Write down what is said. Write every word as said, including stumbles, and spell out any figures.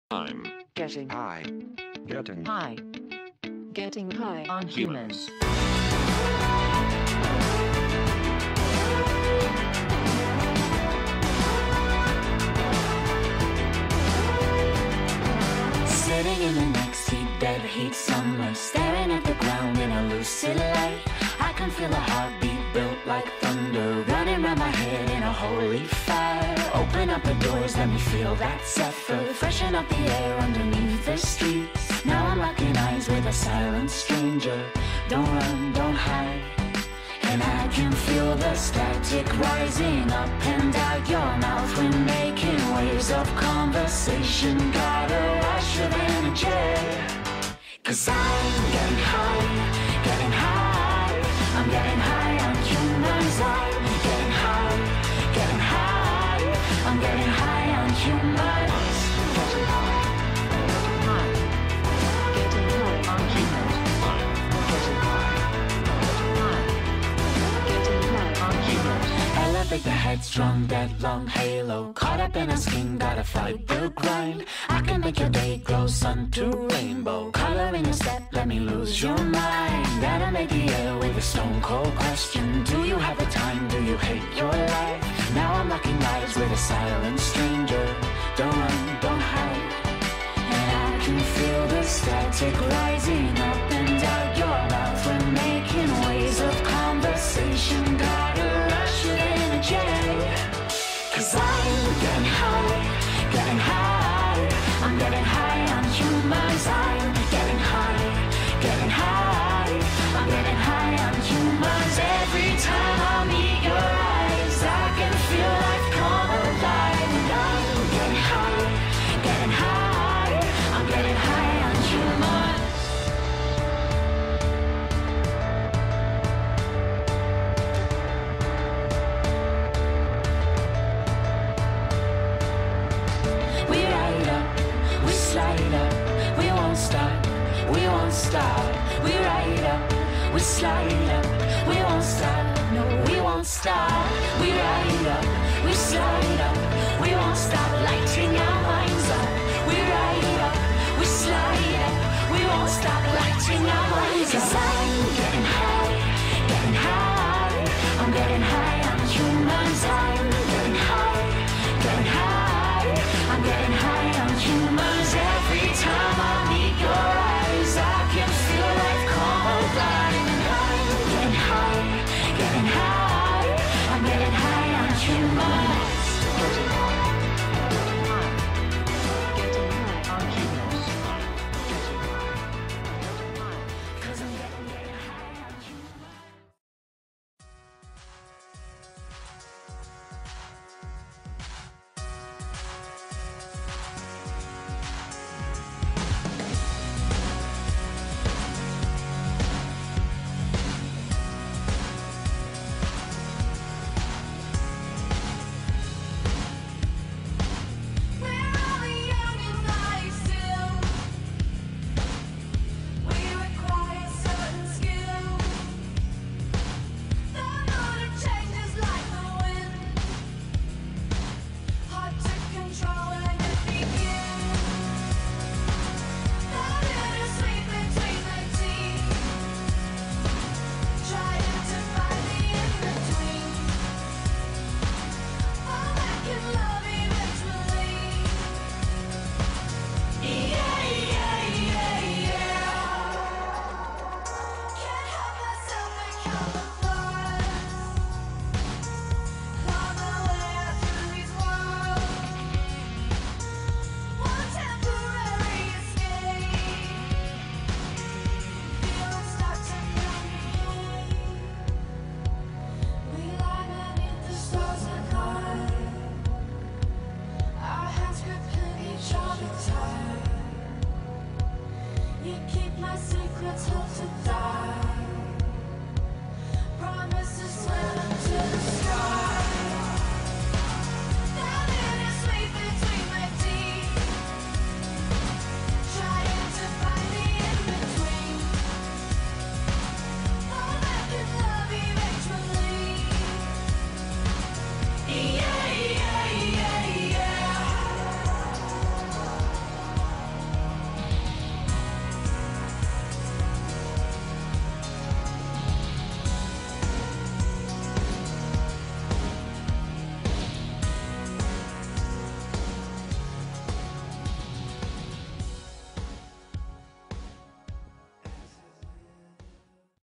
I'm Getting high. Getting high. Getting high on humans. Sitting in the next heat, dead heat summer, staring at the ground in a lucid light. I can feel a heartbeat built like thunder, running round my head in a holy fire. Open up the doors, let me feel that zephyr, freshen up the air underneath the streets. Now I'm locking eyes with a silent stranger. Don't run, don't hide. And I can feel the static rising up and out your mouth. We're making waves of conversation, got a rush of energy. Cause I'm getting high, getting high. I'm getting high on humans. I'm getting high, getting high. I'm getting high on humans. Getting high. Getting high on humans. Getting high. Getting high on humans. Elevate the headstrong, dead long halo, caught up in a skin, gotta fight the grind. I can make your day glow, sun to rainbow, color in your step, let me lose your mind. Gotta make the air with a stone cold question. Do you have the time, do you hate your life? Now I'm locking eyes with a silent stranger. Don't run, don't hide. And I can feel the static rising up and out your mouth. We're making waves of conversation, got a rush of energy. Cause I'm getting high, getting high. I'm getting high on humans. I'm getting high, getting high. I'm getting high on humans. Every time I meet your eyes, I can feel life come alive. And I'm getting high, getting high. I'm getting high on humans. We ride up, we slide up, we won't stop, we won't stop. We ride up, we slide up, we won't stop, no, we won't stop. We ride up, we slide up, we won't stop, lighting our minds up. We ride up, we slide up, we won't stop, lighting our minds up. 'Cause I